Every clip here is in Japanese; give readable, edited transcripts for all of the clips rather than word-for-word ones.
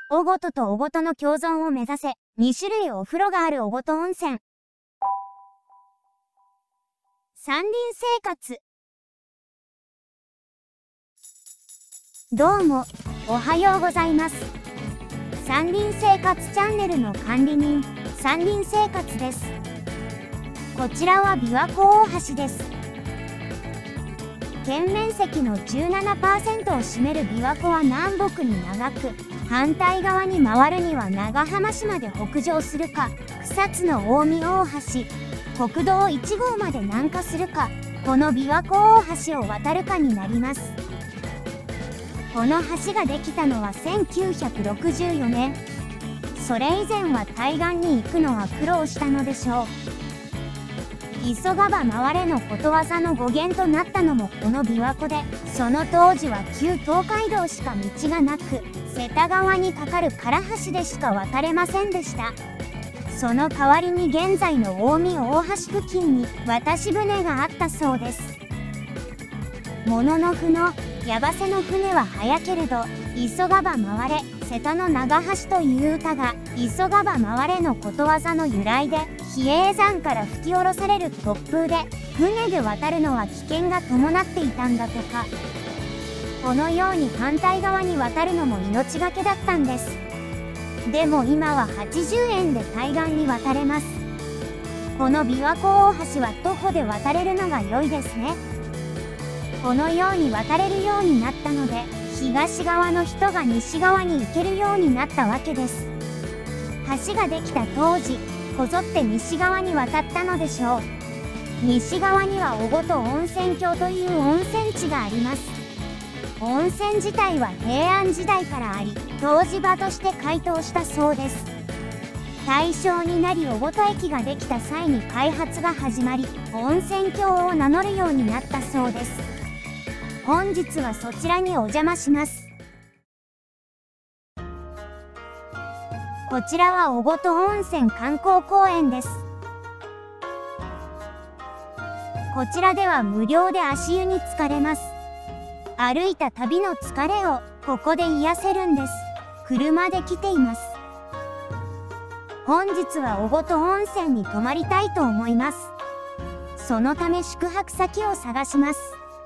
小ごとと小ごとの共存を目指せ、2種類お風呂がある小ごと温泉。山林生活。どうも、おはようございます。山林生活チャンネルの管理人、山林生活です。こちらは琵琶湖大橋です。県面積の 17% を占める琵琶湖は南北に長く、反対側に回るには長浜市まで北上するか、草津の近江大橋、国道1号まで南下するか、この琵琶湖大橋を渡るかになります。この橋ができたのは1964年。それ以前は対岸に行くのは苦労したのでしょう。急がば回れのことわざの語源となったのもこの琵琶湖で、その当時は旧東海道しか道がなく、瀬田川に架かる唐橋でしか渡れませんでした。その代わりに現在の近江大橋付近に渡し船があったそうです。もののふのやばせの船は早けれど、急がば回れ、瀬田の長橋という歌が、急がば回れのことわざの由来で、比叡山から吹き下ろされる突風で、船で渡るのは危険が伴っていたんだとか。このように反対側に渡るのも命がけだったんです。でも今は80円で対岸に渡れます。この琵琶湖大橋は徒歩で渡れるのが良いですね。このように渡れるようになったので、東側の人が西側に行けるようになったわけです。橋ができた当時、こぞって西側に渡ったのでしょう。西側には小ごと温泉郷という温泉地があります。温泉自体は平安時代からあり、湯治場として開湯したそうです。大正になり小ごと駅ができた際に開発が始まり、温泉郷を名乗るようになったそうです。本日はそちらにお邪魔します。こちらは小ごと温泉観光公園です。こちらでは無料で足湯に浸かれます。歩いた旅の疲れをここで癒せるんです。車で来ています。本日は小ごと温泉に泊まりたいと思います。そのため宿泊先を探します。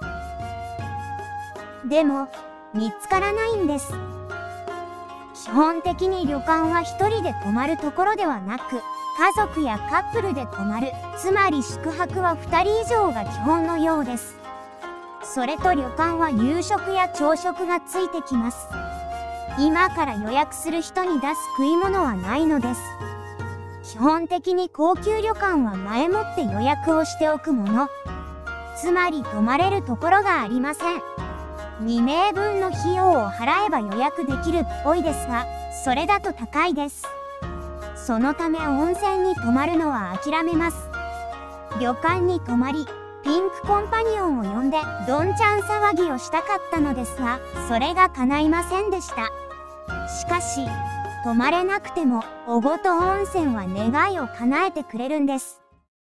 でも、見つからないんです。基本的に旅館は一人で泊まるところではなく、家族やカップルで泊まる、つまり宿泊は2人以上が基本のようです。それと旅館は夕食や朝食がついてきます。今から予約する人に出す食い物はないのです。基本的に高級旅館は前もって予約をしておくもの。つまり泊まれるところがありません。2名分の費用を払えば予約できるっぽいですが、それだと高いです。そのため温泉に泊まるのは諦めます。旅館に泊まり、ピンクコンパニオンを呼んでどんちゃん騒ぎをしたかったのですが、それが叶いませんでした。しかし、泊まれなくても、小ごと温泉は願いを叶えてくれるんです。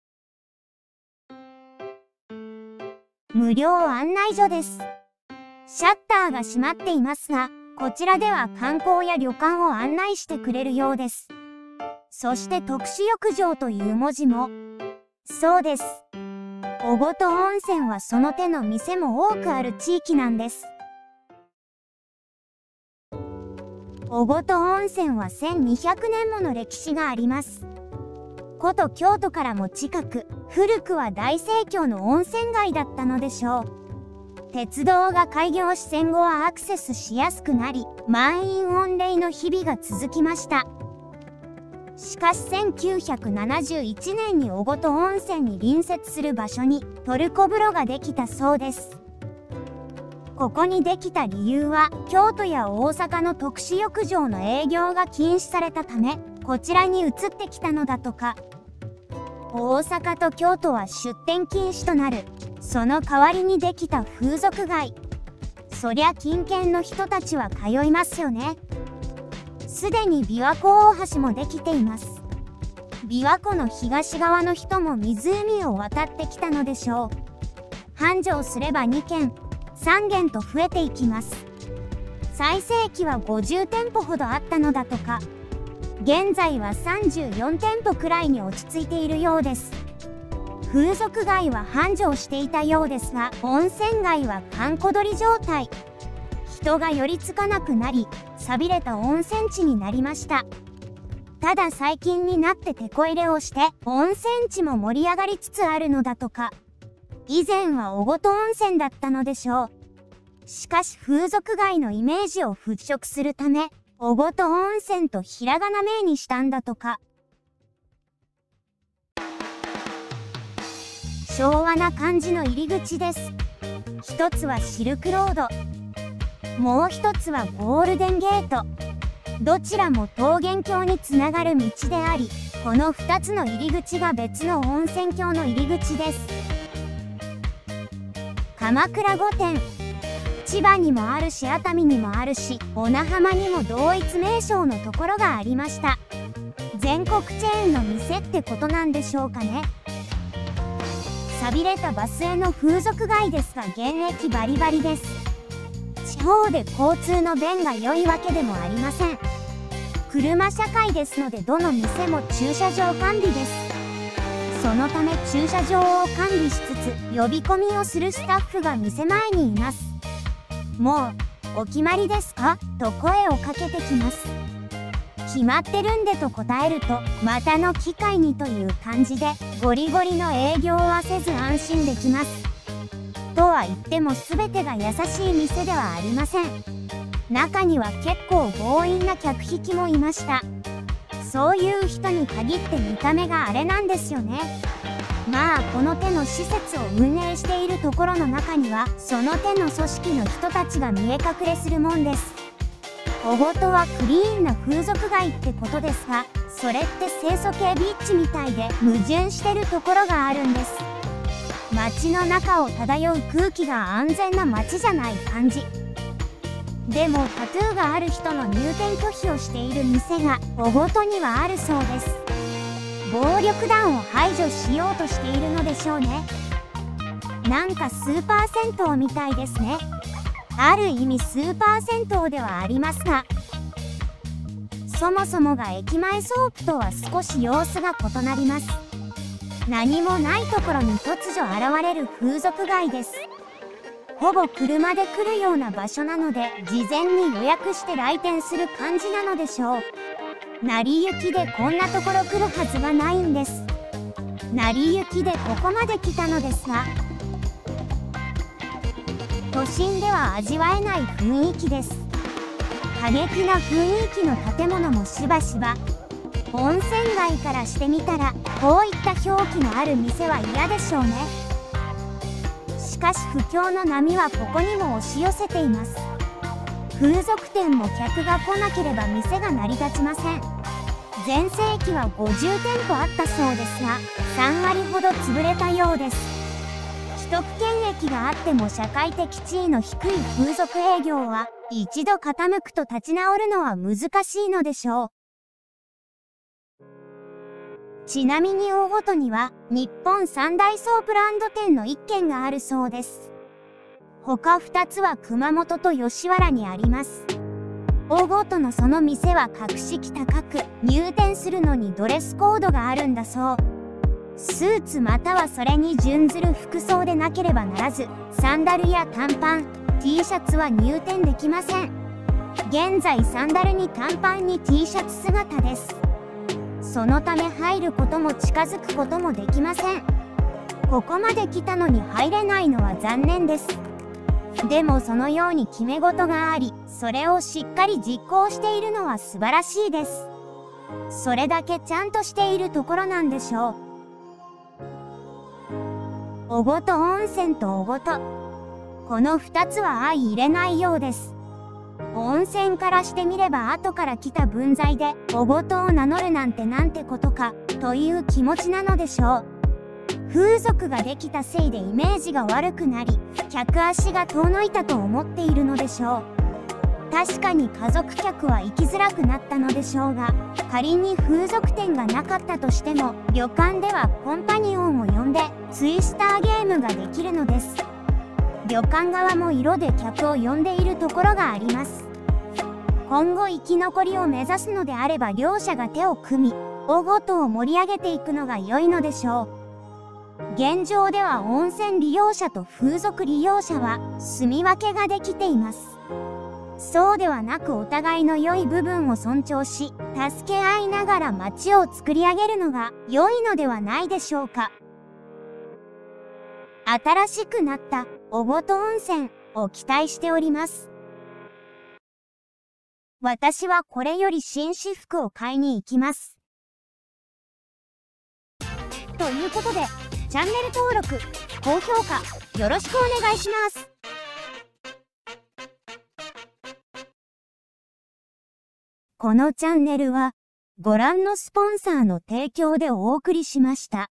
無料案内所です。シャッターが閉まっていますが、こちらでは観光や旅館を案内してくれるようです。そして特殊浴場という文字も。そうです。小ごと温泉はその手の店も多くある地域なんです。小ごと温泉は1200年もの歴史があります。古都京都からも近く、古くは大盛況の温泉街だったのでしょう。鉄道が開業し戦後はアクセスしやすくなり、満員御礼の日々が続きました。しかし1971年に小ごと温泉に隣接する場所にトルコ風呂ができたそうです。ここにできた理由は、京都や大阪の特殊浴場の営業が禁止されたため、こちらに移ってきたのだとか。大阪と京都は出店禁止となる。その代わりにできた風俗街。そりゃ近県の人たちは通いますよね。すでに琵琶湖大橋もできています。琵琶湖の東側の人も湖を渡ってきたのでしょう。繁盛すれば2軒、3軒と増えていきます。 最盛期は50店舗ほどあったのだとか。現在は34店舗くらいに落ち着いているようです。風俗街は繁盛していたようですが、温泉街は閑古鳥状態。人が寄りつかなくなり、寂れた温泉地になりました。ただ最近になってテこ入れをして、温泉地も盛り上がりつつあるのだとか。以前は小琴温泉だったのでしょう。しかし風俗街のイメージを払拭するため、小琴温泉とひらがな名にしたんだとか。昭和な感じの入り口です。一つはシルクロード。もう一つはゴールデンゲート。どちらも桃源郷につながる道であり、この2つの入り口が別の温泉郷の入り口です。鎌倉御殿。千葉にもあるし熱海にもあるし小名浜にも同一名称のところがありました。全国チェーンの店ってことなんでしょうかね。寂れたバスへの風俗街ですが現役バリバリです。地方で交通の便が良いわけでもありません。車社会ですのでどの店も駐車場完備です。そのため駐車場を完備しつつ呼び込みをするスタッフが店前にいます。もうお決まりですかと声をかけてきます。決まってるんでと答えるとまたの機会にという感じでゴリゴリの営業はせず安心できます。とは言っても全てが優しい店ではありません。中には結構強引な客引きもいました。そういう人に限って見た目があれなんですよね。まあこの手の施設を運営しているところの中にはその手の組織の人たちが見え隠れするもんです。小琴はクリーンな風俗街ってことですが、それって清楚系ビーチみたいで矛盾してるところがあるんです。街の中を漂う空気が安全な街じゃない感じ。でもタトゥーがある人の入店拒否をしている店が小琴にはあるそうです。暴力団を排除しようとしているのでしょうね。なんかスーパー銭湯みたいですね。ある意味スーパー銭湯ではありますが、そもそもが駅前ソープとは少し様子が異なります。何もないところに突如現れる風俗街です。ほぼ車で来るような場所なので事前に予約して来店する感じなのでしょう。成り行きでこんなところ来るはずがないんです。成り行きでここまで来たのですが、都心では味わえない雰囲気です。過激な雰囲気の建物もしばしば。温泉街からしてみたらこういった表記のある店は嫌でしょうね。しかし不況の波はここにも押し寄せています。風俗店も客が来なければ店が成り立ちません。全盛期は50店舗あったそうですが、3割ほど潰れたようです。既得権益があっても社会的地位の低い風俗営業は一度傾くと立ち直るのは難しいのでしょう。ちなみに大ごとには日本三大ソープランド店の1軒があるそうです。他2つは熊本と吉原にあります。大ごとのその店は格式高く、入店するのにドレスコードがあるんだそう。スーツまたはそれに準ずる服装でなければならず、サンダルや短パン、T シャツは入店できません。現在サンダルに短パンに T シャツ姿です。そのため入ることも近づくこともできません。ここまで来たのに入れないのは残念です。でもそのように決め事があり、それをしっかり実行しているのは素晴らしいです。それだけちゃんとしているところなんでしょう。小琴温泉と小琴。この2つは相入れないようです。温泉からしてみれば後から来た分際で小琴を名乗るなんてなんてことかという気持ちなのでしょう。風俗ができたせいでイメージが悪くなり、客足が遠のいたと思っているのでしょう。確かに家族客は行きづらくなったのでしょうが、仮に風俗店がなかったとしても、旅館ではコンパニオンを呼んでツイスターゲームができるのです。旅館側も色で客を呼んでいるところがあります。 今後生き残りを目指すのであれば両者が手を組み、おごとを盛り上げていくのが良いのでしょう。現状では温泉利用者と風俗利用者は住み分けができています。そうではなくお互いの良い部分を尊重し、助け合いながら街を作り上げるのが良いのではないでしょうか。新しくなったおごと温泉を期待しております。私はこれより紳士服を買いに行きます。ということで、チャンネル登録、高評価、よろしくお願いします。このチャンネルは、ご覧のスポンサーの提供でお送りしました。